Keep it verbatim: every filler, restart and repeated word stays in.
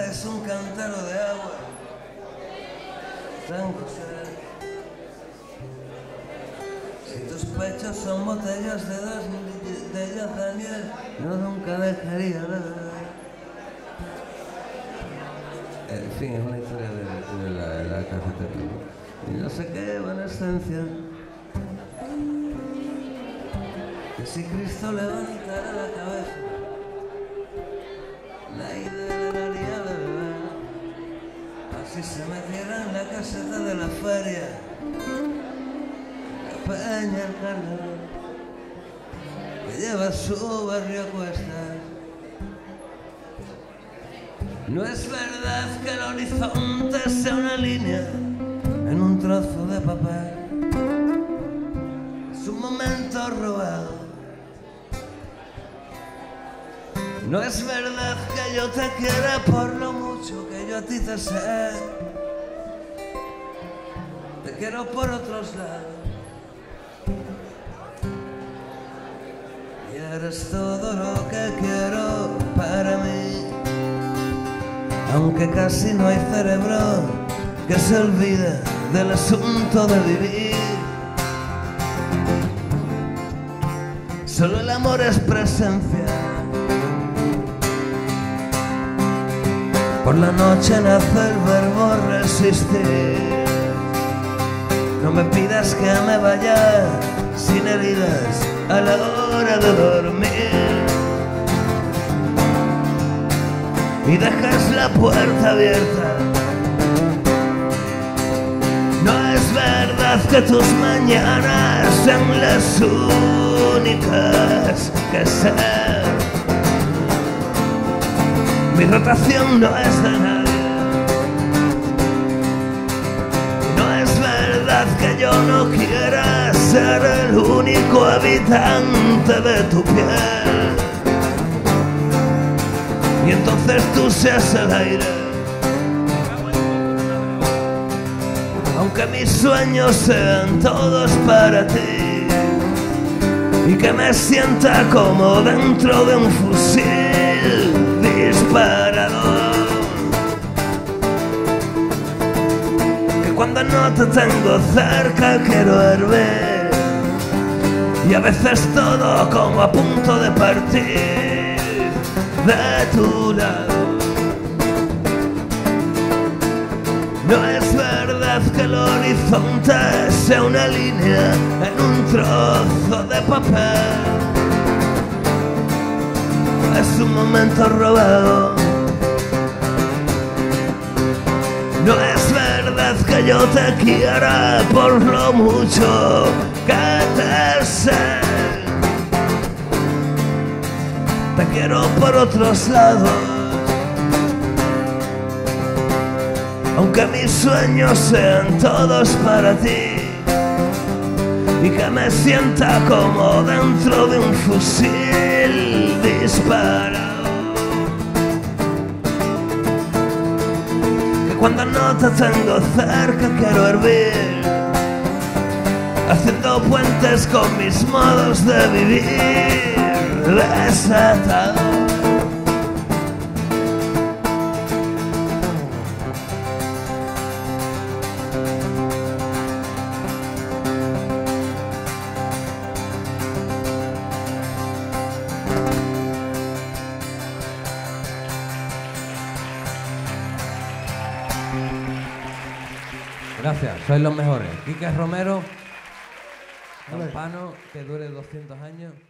eres un cantero de agua. Tengo sed. Si tus pechos son botellas de dos de Daniel, yo nunca dejaría beber. En fin, es una historia de, de la, de la cafetería. Y no sé qué evanescencia. Que si Cristo levantara la cabeza, la idea le daría de beber. Así se metiera en la caseta de la feria, la peña, el carnaval, que lleva su barrio a cuestas. No es verdad que el horizonte sea una línea en un trozo de papel. Es un momento robado. No es verdad que yo te quiera por lo mucho que yo a ti te sé. Te quiero por otros lados. Y eres todo lo que quiero para mí. Aunque casi no hay cerebro que se olvide del asunto de vivir. Solo el amor es presencia. Por la noche nace el verbo resistir. No me pidas que me vaya sin heridas a la hora de dormir. Y dejas la puerta abierta. No es verdad que tus mañanas sean las únicas que sé. Mi rotación no es de nadie. No es verdad que yo no quiera ser el único habitante de tu piel. Y entonces tú seas el aire. Aunque mis sueños sean todos para ti, y que me sienta como dentro de un fusil disparado. Que cuando no te tengo cerca quiero hervir, y a veces todo como a punto de partir de tu lado. No es verdad que el horizonte sea una línea en un trozo de papel. Es un momento robado. No es verdad que yo te quiera por lo mucho que te sé. Te quiero por otros lados. Aunque mis sueños sean todos para ti, y que me sienta como dentro de un fusil disparado. Que cuando no te tengo cerca quiero hervir, haciendo puentes con mis modos de vivir desatado. Gracias, sois los mejores. Quique Romero, Campano, que dure doscientos años.